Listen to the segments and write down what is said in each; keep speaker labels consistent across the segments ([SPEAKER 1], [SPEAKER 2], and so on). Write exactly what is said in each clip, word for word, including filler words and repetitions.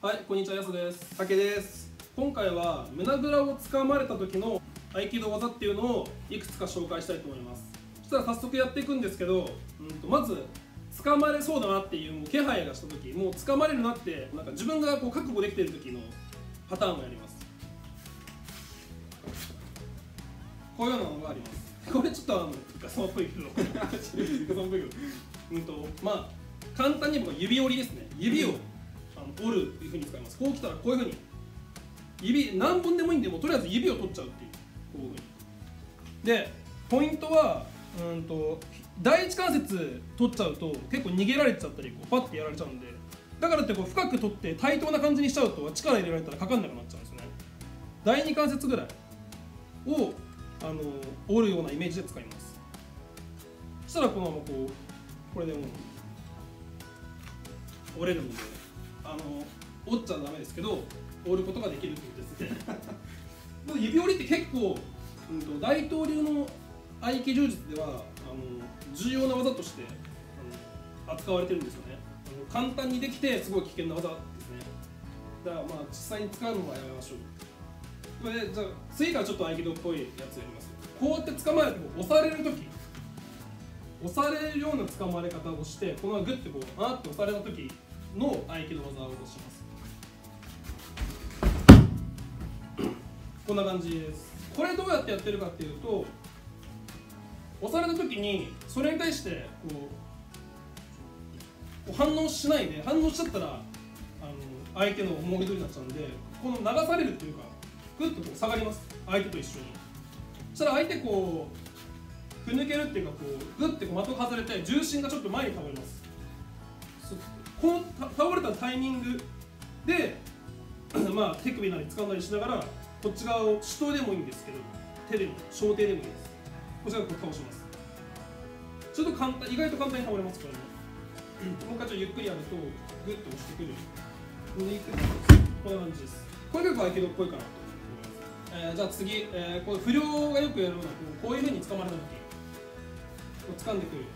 [SPEAKER 1] はい、こんにちは、やすです。
[SPEAKER 2] たけです。
[SPEAKER 1] 今回は胸ぐらをつかまれた時の合気道技っていうのをいくつか紹介したいと思います。そしたら早速やっていくんですけど、うんとまずつかまれそうだなっていうもう気配がした時、もうつかまれるなってなんか自分がこう覚悟できている時のパターンをやります。こういうようなのがあります。これちょっとあのガサマっぽいけどガサマっぽいけどうんとまあ簡単に言えば指折りですね。指を折るというふうに使います。こう来たらこういうふうに指何本でもいいんでもうとりあえず指を取っちゃうっていうこういうふうにでポイントはうんと第一関節取っちゃうと結構逃げられちゃったりこうパッてやられちゃうんで、だからってこう深く取って対等な感じにしちゃうと力入れられたらかかんなくなっちゃうんですね。第二関節ぐらいをあの折るようなイメージで使います。そしたらこのままこうこれでもう折れるので、あの折っちゃダメですけど折ることができるということですね指折りって結構、うん、と大東流の合気柔術ではあの重要な技としてあの扱われてるんですよね。あの簡単にできてすごい危険な技ですね。だからまあ実際に使うのはやめましょう。これでじゃあ次からちょっと合気道っぽいやつやります。こうやって掴まれて押されるとき押されるような掴まれ方をしてこのままグッてこうあーって押されたときの合気道技をします。こんな感じです。これどうやってやってるかっていうと、押された時にそれに対してこう反応しないで、反応しちゃったらあの相手の思い通りになっちゃうんで、この流されるっていうかグッとこう下がります。相手と一緒に。そしたら相手こうふぬけるっていうかこうグッてこう的が外れて重心がちょっと前に倒れます。この倒れたタイミングでまあ手首なり掴んだりしながらこっち側を手刀でもいいんですけど手でも小手でもいいです。こちらをこう倒します。ちょっと簡単、意外と簡単に倒れます。これももう一回ちょっとゆっくりやるとグッと押してくる。こんな感じです。これ結構合気道っぽいかなと思います。えー、じゃあ次、えー、こう不良がよくやるようなこういうふうに掴まれた時こう掴んでくる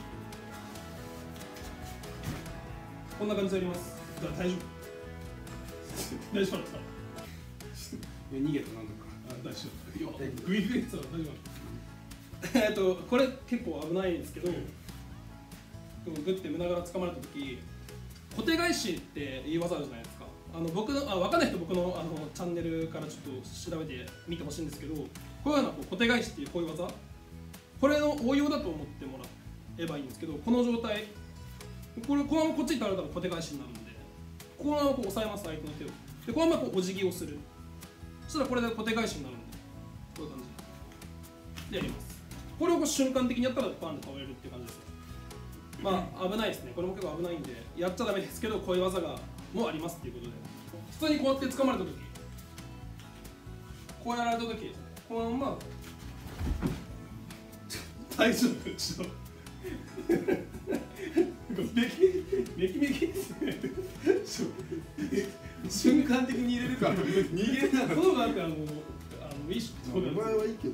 [SPEAKER 1] こんな感じでやります。じゃあ大丈夫大丈夫だった
[SPEAKER 2] 逃げたなんだか。
[SPEAKER 1] あ、大丈夫。いや、グイグイってたら大丈夫。えっと、これ結構危ないんですけど、グッて胸ぐら掴まれたとき、小手返しって言い技あるじゃないですか。あの僕のあ分かんない人、僕のあのチャンネルからちょっと調べてみてほしいんですけど、こういうようなこう小手返しっていうこういう技、これの応用だと思ってもらえばいいんですけど、この状態、これこのままこっちに倒れたら小手返しになるので、このままこう押さえます、相手の手を。で、このままこうお辞儀をする。そしたらこれで小手返しになるので、こういう感じでやります。これをこう瞬間的にやったらバンと倒れるっていう感じですね。まあ危ないですね。これも結構危ないんで、やっちゃダメですけど、こういう技がもありますっていうことで、普通にこうやって掴まれたとき、こうやられたとき、このまま、大丈夫、ちょっと。メキメキメキって
[SPEAKER 2] 瞬間的に入れるから逃げなかった。
[SPEAKER 1] そうなんかあのあのいいし
[SPEAKER 2] お前はいいけど。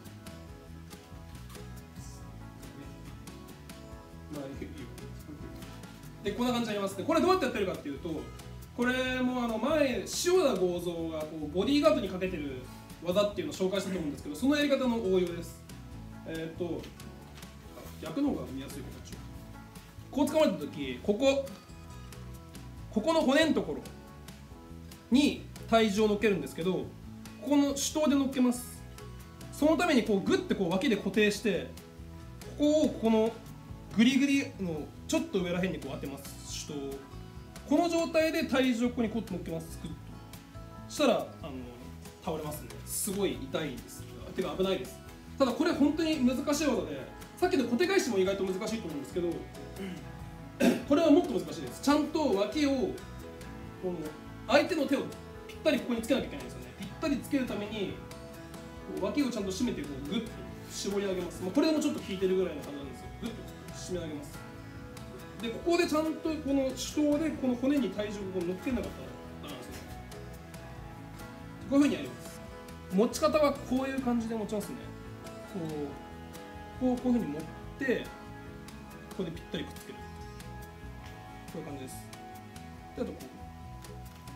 [SPEAKER 1] まあいいよ。でこんな感じになりますね。これどうやってやってるかっていうと、これもあの前塩田剛三がこうボディーガードにかけてる技っていうのを紹介したと思うんですけど、そのやり方の応用です。えっと逆の方が見やすい形。こう掴まれた時、ここここの骨のところに体重を乗っけるんですけど、ここの手刀で乗っけます。そのためにこうグッてこう脇で固定して、ここをこのグリグリのちょっと上らへんにこう当てます。手刀をこの状態で体重をここにこう乗っけます。グッとそしたらあの倒れますね。すごい痛いです。てか危ないです。ただこれ本当に難しい技で、さっきの小手返しも意外と難しいと思うんですけど、これはもっと難しいです。ちゃんと脇をこの相手の手をぴったりここにつけなきゃいけないんですよね。ぴったりつけるために脇をちゃんと締めてこうグッと絞り上げます。もうこれでもちょっと効いてるぐらいの感じなんですよ。グッと締め上げます。でここでちゃんとこの手刀でこの骨に体重を乗っけなかったらダメなんですよ。こういうふうにやります。持ち方はこういう感じで持ちますね。こうこうこういうふうに持ってここでぴったりくっつける。こういう感じです。であとこう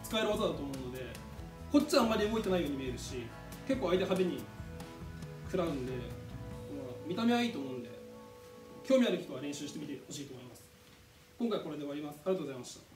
[SPEAKER 1] 使える技だと思うので、こっちはあんまり動いてないように見えるし、結構相手派手に食らうんで、まあ、見た目はいいと思うんで、興味ある人は練習してみてほしいと思います。今回これで終わります。ありがとうございました。